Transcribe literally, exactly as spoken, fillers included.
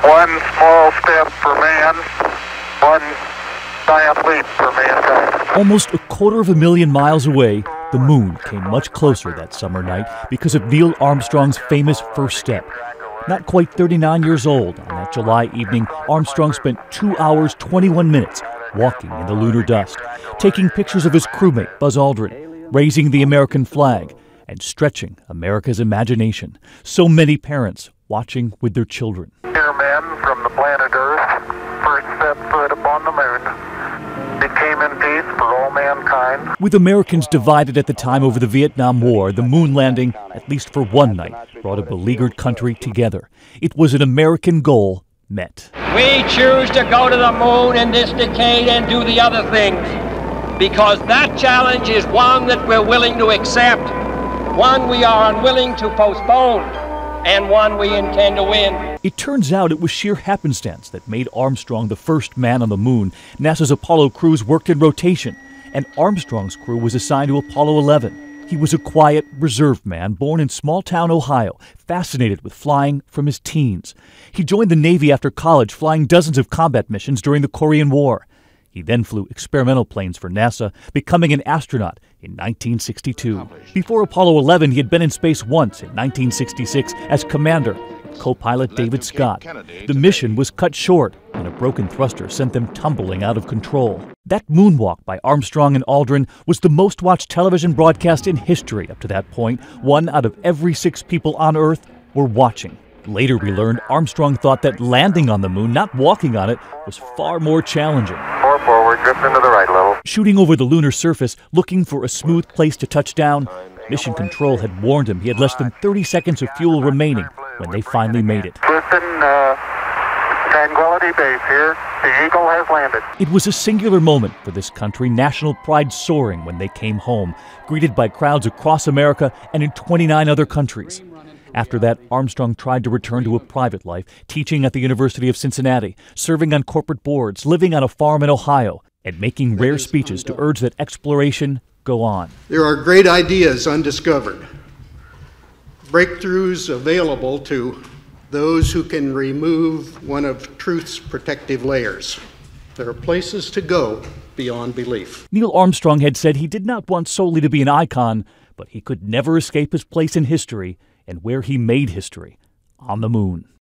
One small step for man, one giant leap for mankind. Almost a quarter of a million miles away, the moon came much closer that summer night because of Neil Armstrong's famous first step. Not quite thirty-nine years old, on that July evening, Armstrong spent two hours, twenty-one minutes walking in the lunar dust, taking pictures of his crewmate, Buzz Aldrin, raising the American flag, and stretching America's imagination. So many parents watching with their children. Dear men from the planet Earth, first set foot upon the moon. It came in peace for all mankind. With Americans divided at the time over the Vietnam War, the moon landing, at least for one night, brought a beleaguered country together. It was an American goal met. We choose to go to the moon in this decade and do the other things, because that challenge is one that we're willing to accept, one we are unwilling to postpone, and one we intend to win. It turns out it was sheer happenstance that made Armstrong the first man on the moon. NASA's Apollo crews worked in rotation, and Armstrong's crew was assigned to Apollo eleven. He was a quiet, reserved man born in small-town Ohio, fascinated with flying from his teens. He joined the Navy after college, flying dozens of combat missions during the Korean War. He then flew experimental planes for NASA, becoming an astronaut in nineteen sixty-two. Before Apollo eleven, he had been in space once in nineteen sixty-six as commander, with co-pilot David Scott. The mission was cut short when a broken thruster sent them tumbling out of control. That moonwalk by Armstrong and Aldrin was the most-watched television broadcast in history up to that point. One out of every six people on Earth were watching. Later we learned Armstrong thought that landing on the moon, not walking on it, was far more challenging. Four forward, drift into the right level. Shooting over the lunar surface, looking for a smooth place to touch down, Mission Control had warned him he had less than thirty seconds of fuel remaining when they finally made it. Listen, uh, Tranquility Base here. The Eagle has landed. It was a singular moment for this country, national pride soaring when they came home, greeted by crowds across America and in twenty-nine other countries. After that, Armstrong tried to return to a private life, teaching at the University of Cincinnati, serving on corporate boards, living on a farm in Ohio, and making rare speeches to urge that exploration go on. There are great ideas undiscovered, breakthroughs available to those who can remove one of truth's protective layers. There are places to go beyond belief. Neil Armstrong had said he did not want solely to be an icon, but he could never escape his place in history and where he made history, on the moon.